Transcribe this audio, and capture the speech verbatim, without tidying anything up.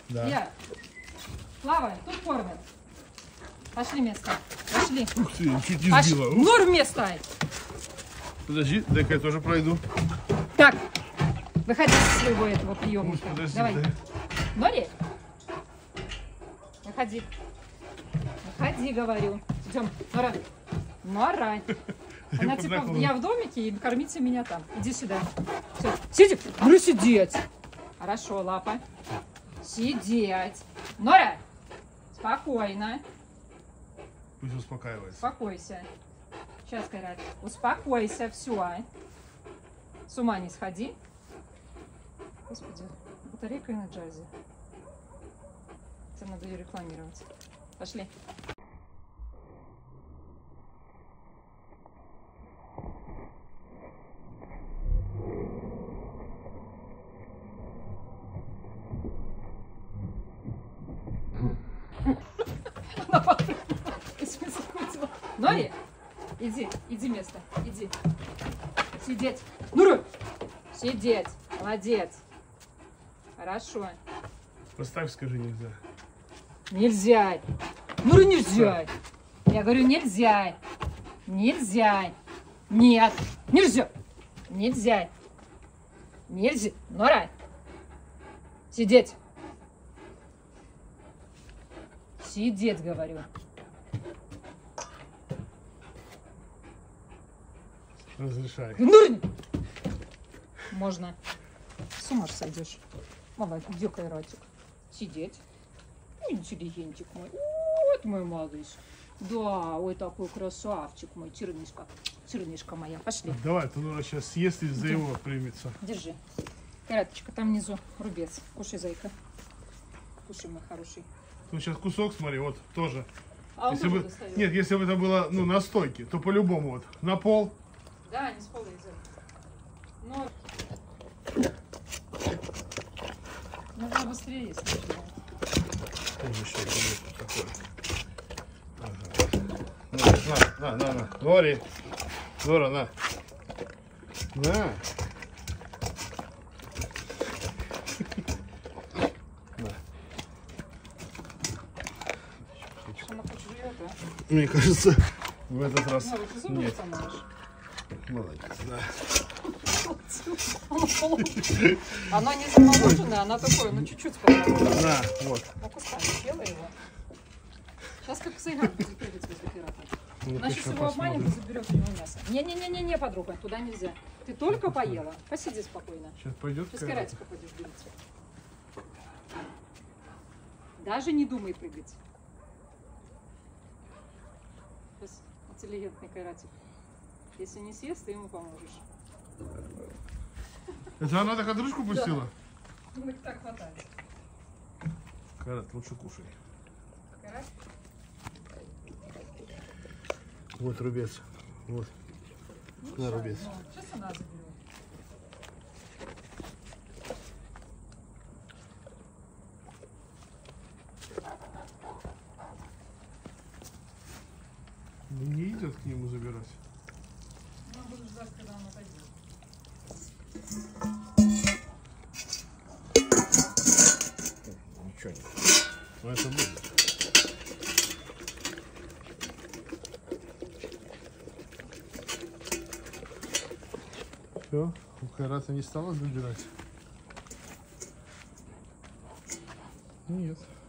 Да. Я. Плавай, тут кормят. Пошли место. Пошли. Ух ты, чуть не Пош... сбила. Ух. Нур место. Подожди, дай-ка я тоже пройду. Так, выходи из своего этого приемника. Ух, подожди, Давай. дай. Нори. Выходи. Выходи, говорю. Идем. Нора. Нора. Она типа, я в домике, и кормите меня там. Иди сюда. Все. Сиди. Ну, сидеть. Хорошо, лапа. Сидеть. Нора. Спокойно. Пусть успокаивается. Успокойся. Сейчас, Кайрат. Успокойся. Все. С ума не сходи. Господи. Батарейка на джазе. Это надо ее рекламировать. Пошли. Она попрыгнула. Нори, иди, иди место, иди. Сидеть. Нуру! Сидеть. Молодец. Хорошо. Поставь, скажи, нельзя. Нельзя. Нуру, нельзя. Я говорю, нельзя. Нельзя. Нет. Нельзя. Нельзя. Нельзя. Нора. Сидеть. Сидеть, говорю. Разрешай. Нуру. Можно. С ума ж сойдешь. Молодец, где Кайратик? Сидеть. Ой, интеллигентик мой. Вот мой малыш. Да, ой, такой красавчик мой. Чернышка. Чернышка моя. Пошли. Давай, Тунура сейчас съест и за Иди. его примется. Держи. Кайраточка, там внизу рубец. Кушай, зайка. Кушай, мой хороший. Ну сейчас кусок, смотри, вот тоже. А он Если тоже бы... достает. Нет, если бы это было ну, на стойке, то по-любому вот на пол. Да, не с пола взял. Но... Нужно быстрее есть. Тоже еще такое. Ага. На, на, на, на. Нори. Нора, на. На. Она хоть жует, а? Мне кажется, в этот раз Нора, ты зубы нет. сломаешь? Молодец, да. Она не замороженная, она такое, ну чуть-чуть подмороженная. На, вот. Ну, кусай, съела его. Сейчас как Сайган будет прыгать возле пирата. Ну, Значит, еще всего обманем и посмотрим. заберем у него мясо. Не-не-не-не, подруга, туда нельзя. Ты только поела. Посиди спокойно. Сейчас пойдет. Ты с Кайратика пойдешь делиться. Даже не думай прыгать. Сейчас интеллигентный Кайратик. Если не съест, ты ему поможешь. Это она так отрыжку пустила? Думаю, так хватает. Кайрат, лучше кушай. Кайрат? Вот рубец. Вот. Ну, На рубец. ну, сейчас она заберет. Ну, не идет к нему забирать. Я буду ждать, когда он отойдет. Ничего не. Но это будет. Все, у Кайрата не стало забирать? Нет.